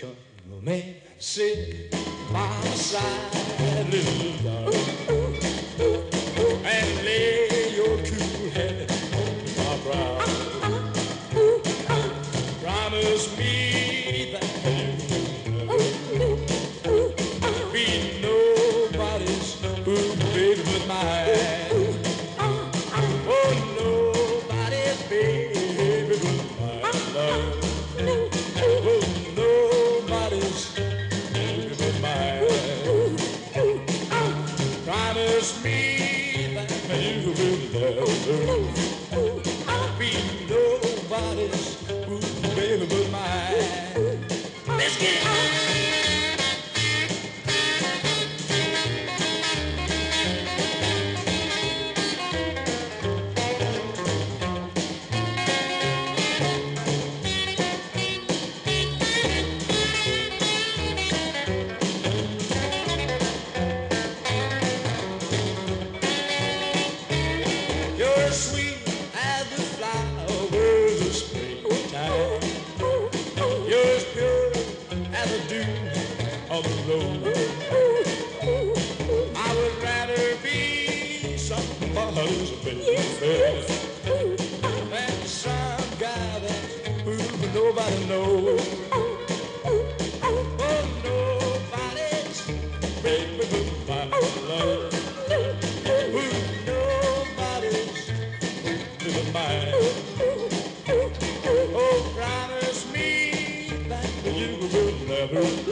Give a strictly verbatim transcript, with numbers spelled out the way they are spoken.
Come and sit by my side, little darling, and lay your cool head on my brow. Promise me that you will never be nobody's ooh, baby but mine. Oh, nobody's baby but mine, love. Promise me that you will never be nobody's ooh, baby but mine. Let's get it. Sweet as the flowers of springtime. You're as pure as the dew of the rose. I would rather be somebody's baby than some guy that who nobody knows. Oh, nobody's baby but my love. Mine. Oh, promise me that you will never